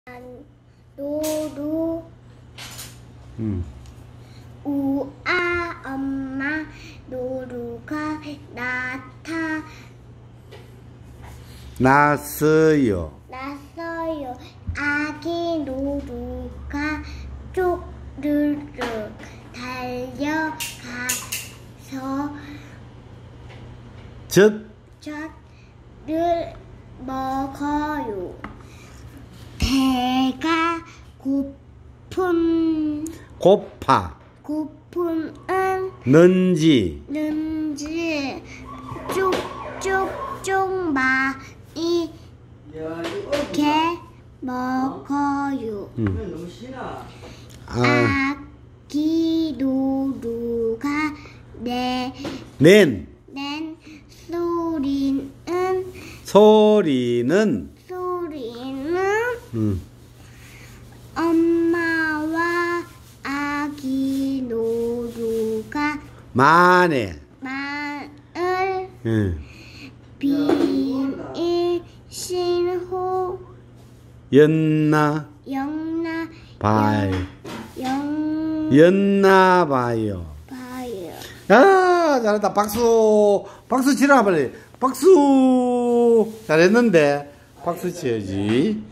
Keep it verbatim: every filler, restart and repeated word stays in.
노루 음. 우아 엄마 노루가 나타 났어요. 났어요. 아기 노루가 쪼르륵 달려가서 젖을 먹어요. 배가 고픈 고파 고픔은 는지 는지 쭉쭉쭉 많이 이렇게 먹어요. 음. 아, 아기 노루가 내, 낸 낸 소리는 소리는 소리는 음. 엄마와 아기 노루가 만에 마을 음. 비밀 신호 였나 영나 봐요. 영 였나 봐요. 봐요. 아, 잘했다. 박수 박수 치라 빨리. 박수 잘했는데 박수 쳐야지.